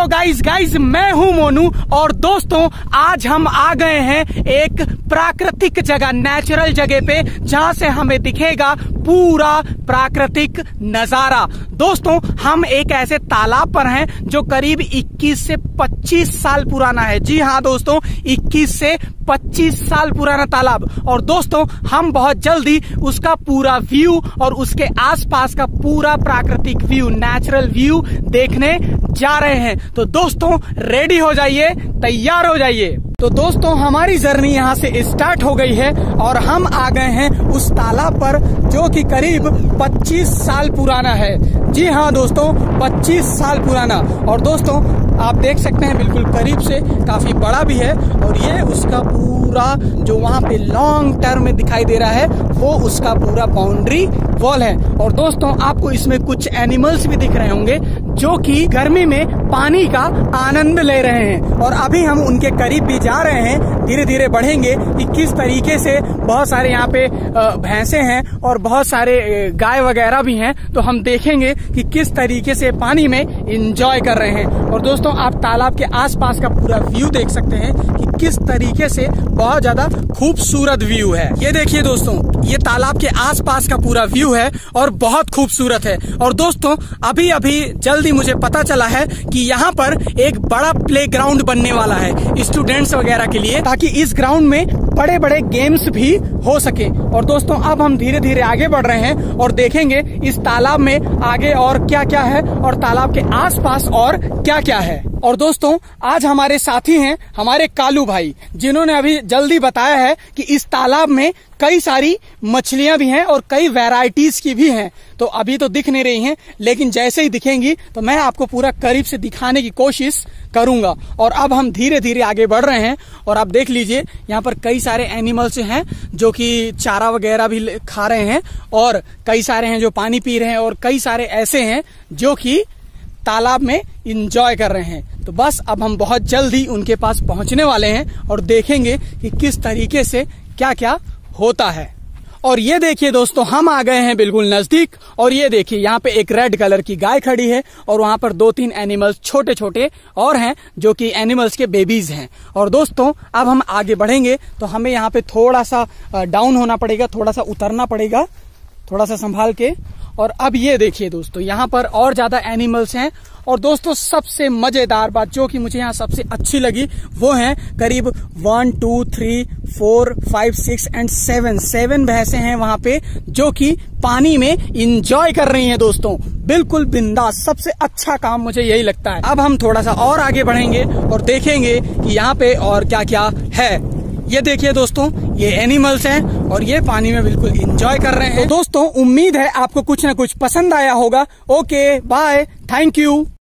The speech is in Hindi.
गाइज मैं हूं मोनू और दोस्तों आज हम आ गए हैं एक प्राकृतिक जगह, नेचुरल जगह पे, जहां से हमें दिखेगा पूरा प्राकृतिक नजारा। दोस्तों हम एक ऐसे तालाब पर हैं जो करीब 21 से 25 साल पुराना है। जी हाँ दोस्तों, 21 से 25 साल पुराना तालाब। और दोस्तों हम बहुत जल्दी उसका पूरा व्यू और उसके आसपास का पूरा प्राकृतिक व्यू, नेचुरल व्यू देखने जा रहे हैं। तो दोस्तों रेडी हो जाइए, तैयार हो जाइए। तो दोस्तों हमारी जर्नी यहाँ से स्टार्ट हो गई है और हम आ गए हैं उस तालाब पर जो कि करीब 25 साल पुराना है। जी हाँ दोस्तों, 25 साल पुराना। और दोस्तों आप देख सकते हैं बिल्कुल करीब से, काफी बड़ा भी है। और ये उसका पूरा जो वहाँ पे लॉन्ग टर्म में दिखाई दे रहा है वो उसका पूरा बाउंड्री वॉल है। और दोस्तों आपको इसमें कुछ एनिमल्स भी दिख रहे होंगे जो कि गर्मी में पानी का आनंद ले रहे हैं। और अभी हम उनके करीब भी जा रहे हैं, धीरे धीरे बढ़ेंगे कि किस तरीके से। बहुत सारे यहाँ पे भैंसे हैं और बहुत सारे गाय वगैरह भी हैं। तो हम देखेंगे कि किस तरीके से पानी में एंजॉय कर रहे हैं। और दोस्तों आप तालाब के आसपास का पूरा व्यू देख सकते हैं कि किस तरीके से बहुत ज्यादा खूबसूरत व्यू है। ये देखिए दोस्तों, ये तालाब के आसपास का पूरा व्यू है और बहुत खूबसूरत है। और दोस्तों अभी अभी जल्दी मुझे पता चला है कि यहाँ पर एक बड़ा प्लेग्राउंड बनने वाला है स्टूडेंट्स वगैरह के लिए, ताकि इस ग्राउंड में बड़े बड़े गेम्स भी हो सके। और दोस्तों अब हम धीरे धीरे आगे बढ़ रहे हैं और देखेंगे इस तालाब में आगे और क्या क्या है और तालाब के आसपास और क्या क्या है। और दोस्तों आज हमारे साथी हैं हमारे कालू भाई, जिन्होंने अभी जल्दी बताया है कि इस तालाब में कई सारी मछलियां भी हैं और कई वैरायटीज की भी हैं। तो अभी तो दिख नहीं रही हैं, लेकिन जैसे ही दिखेंगी तो मैं आपको पूरा करीब से दिखाने की कोशिश करूंगा। और अब हम धीरे धीरे आगे बढ़ रहे हैं और आप देख लीजिए यहाँ पर कई सारे एनिमल्स हैं जो कि चारा वगैरह भी खा रहे हैं, और कई सारे हैं जो पानी पी रहे हैं, और कई सारे ऐसे हैं जो कि तालाब में एंजॉय कर रहे हैं। तो बस अब हम बहुत जल्दी उनके पास पहुंचने वाले हैं और देखेंगे कि किस तरीके से क्या क्या होता है। और ये देखिए दोस्तों, हम आ गए हैं बिल्कुल नजदीक। और ये देखिए यहाँ पे एक रेड कलर की गाय खड़ी है और वहां पर 2-3 एनिमल्स छोटे छोटे और हैं जो कि एनिमल्स के बेबीज हैं। और दोस्तों अब हम आगे बढ़ेंगे तो हमें यहाँ पे थोड़ा सा डाउन होना पड़ेगा, थोड़ा सा उतरना पड़ेगा, थोड़ा सा संभाल के। और अब ये देखिए दोस्तों, यहाँ पर और ज्यादा एनिमल्स हैं। और दोस्तों सबसे मजेदार बात जो कि मुझे यहाँ सबसे अच्छी लगी वो है करीब 1, 2, 3, 4, 5, 6 and 7 भैंसे हैं वहां पे जो कि पानी में एंजॉय कर रही हैं दोस्तों, बिल्कुल बिंदास। सबसे अच्छा काम मुझे यही लगता है। अब हम थोड़ा सा और आगे बढ़ेंगे और देखेंगे कि यहाँ पे और क्या क्या है। ये देखिए दोस्तों, ये एनिमल्स हैं और ये पानी में बिल्कुल एंजॉय कर रहे हैं। तो दोस्तों उम्मीद है आपको कुछ ना कुछ पसंद आया होगा। Okay bye, thank you.